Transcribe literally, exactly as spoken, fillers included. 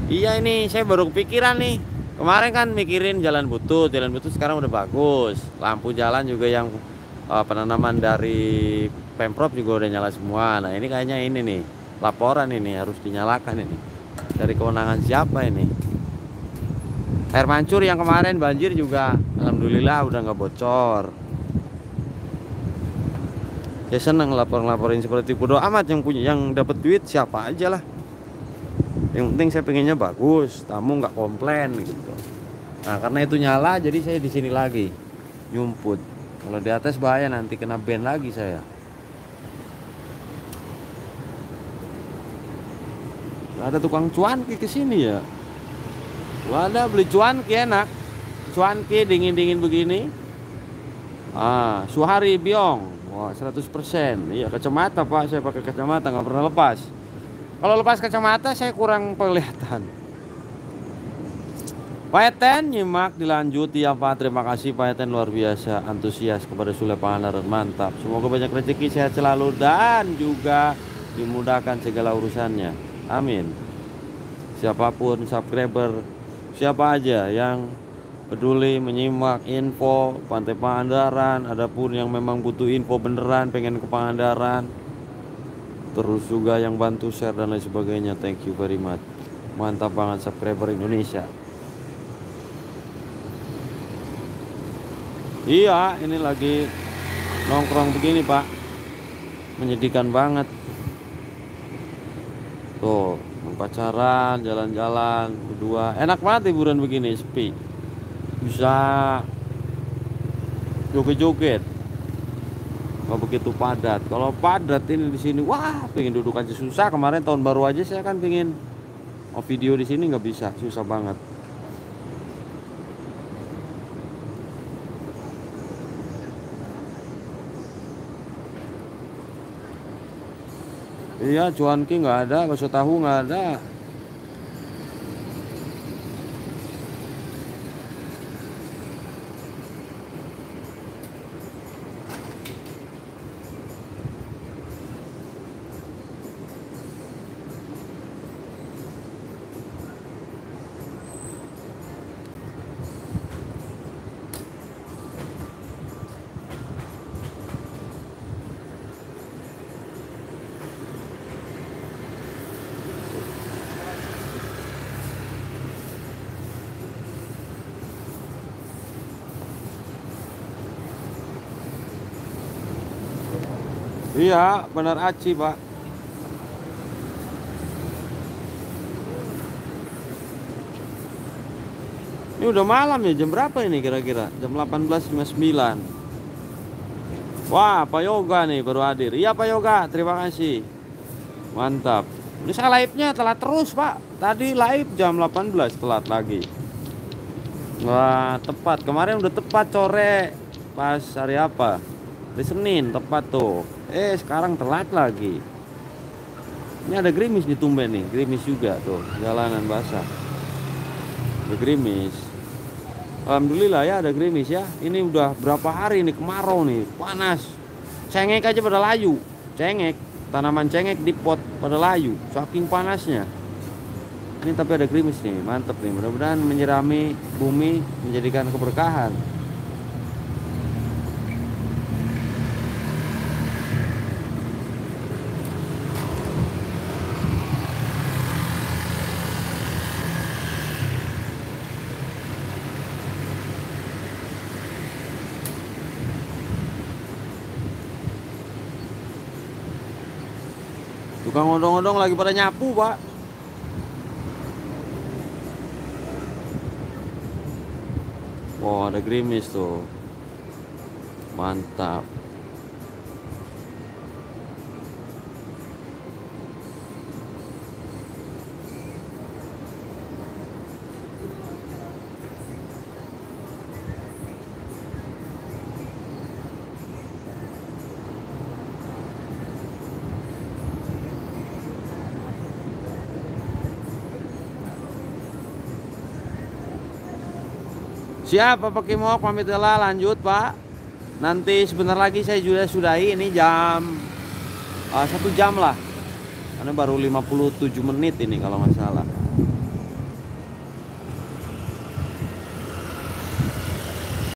Iya ini saya baru kepikiran nih. Kemarin kan mikirin jalan butut, jalan butut sekarang udah bagus. Lampu jalan juga yang eh, penanaman dari Pemprov juga udah nyala semua. Nah ini kayaknya ini nih laporan ini harus dinyalakan ini. Dari kewenangan siapa ini? Air mancur yang kemarin banjir juga, alhamdulillah udah nggak bocor. Ya seneng lapor-laporin seperti itu. Bodo amat yang punya, yang dapat duit siapa aja lah. Yang penting saya pengennya bagus, tamu nggak komplain gitu. Nah karena itu nyala, jadi saya di sini lagi nyumput. Kalau di atas bahaya nanti kena ban lagi saya. Nggak ada tukang cuanki ke sini ya. Nggak ada, beli cuanki enak. Cuanki dingin-dingin begini. Ah, Suhari Biong. Wah, seratus persen. Iya, kacamata Pak, saya pakai kacamata nggak pernah lepas. Kalau lepas kacamata saya kurang penglihatan. Pak Eten nyimak dilanjut ya Pak. Terima kasih Pak Eten, luar biasa antusias kepada Sule Pangandaran, mantap. Semoga banyak rezeki, sehat selalu dan juga dimudahkan segala urusannya. Amin. Siapapun subscriber, siapa aja yang peduli menyimak info Pantai Pangandaran, adapun yang memang butuh info beneran pengen ke Pangandaran, terus juga yang bantu share dan lain sebagainya, thank you very much. Mantap banget subscriber Indonesia. Iya, ini lagi nongkrong begini Pak, menyedihkan banget. Tuh, pacaran, jalan-jalan berdua, enak banget liburan begini, sepi. Bisa joget-joget, nggak begitu padat. Kalau padat ini di sini, wah, pengen duduk aja susah. Kemarin tahun baru aja saya kan pengen oh, video di sini nggak bisa, susah banget. Iya, cuanki nggak ada, bakso tahu nggak ada. Iya, benar Aci Pak. Ini udah malam ya, jam berapa ini kira-kira? Jam delapan belas lima puluh sembilan. Wah, Pak Yoga nih baru hadir. Iya Pak Yoga, terima kasih. Mantap. Ini saya live-nya telat terus Pak. Tadi live jam delapan belas telat lagi. Wah, tepat. Kemarin udah tepat sore. Pas hari apa? Hari Senin tepat tuh. Eh, sekarang telat lagi. Ini ada gerimis di tumben nih. Gerimis juga tuh. Jalanan basah. Ada gerimis. Alhamdulillah ya ada gerimis ya. Ini udah berapa hari nih kemarau nih. Panas. Cengek aja pada layu. Cengek. Tanaman cengek di pot pada layu. Saking panasnya. Ini tapi ada gerimis nih. Mantep nih. Mudah-mudahan menyirami bumi, menjadikan keberkahan. Tukang odong-odong lagi pada nyapu Pak. Oh, ada gerimis tuh. Mantap. Siapa Pak Kimok, pamit lah, lanjut Pak. Nanti sebentar lagi saya juga sudahi. Ini jam uh, satu jam lah. Karena baru lima puluh tujuh menit ini kalau nggak salah.